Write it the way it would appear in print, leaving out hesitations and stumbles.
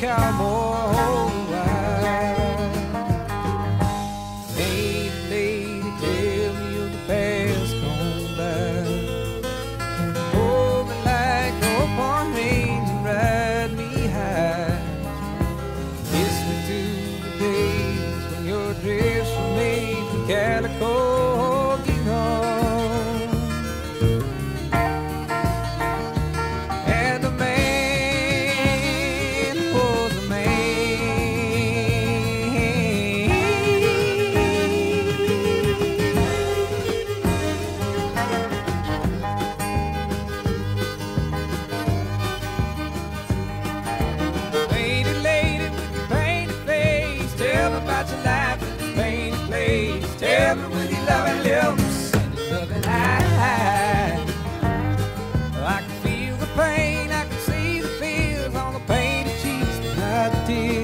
cowboy ride. Lady, lady, tell me of the past gone by. Hold me like open reins and ride me high. Kiss me to the days when your dress was made from calico. I can feel the pain, I can see the fears on the painted cheeks that hide the tears.